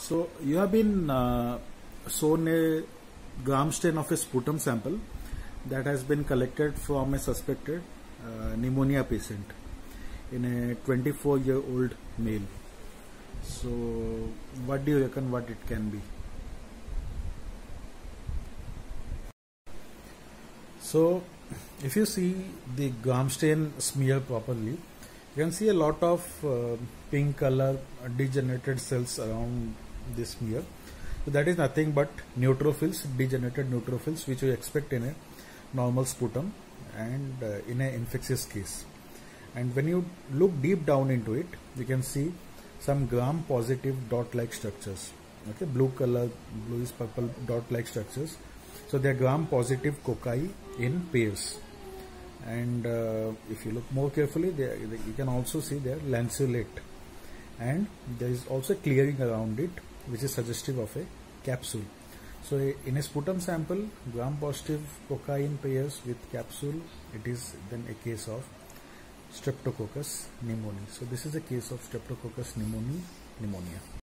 So you have been shown a gram stain of a sputum sample that has been collected from a suspected pneumonia patient in a 24-year-old male. So what do you reckon what it can be? So if you see the gram stain smear properly, you can see a lot of pink color degenerated cells around this smear. So that is nothing but neutrophils, degenerated neutrophils, which we expect in a normal sputum and in an infectious case. And when you look deep down into it, you can see some gram positive dot-like structures. Okay, blue color, bluish purple dot-like structures. So they are gram positive cocci in pairs. And if you look more carefully, you can also see they are lanceolate, and there is also clearing around it, which is suggestive of a capsule. So in a sputum sample, gram positive cocci in pairs with capsule, it is then a case of Streptococcus pneumoniae. So this is a case of Streptococcus pneumoniae.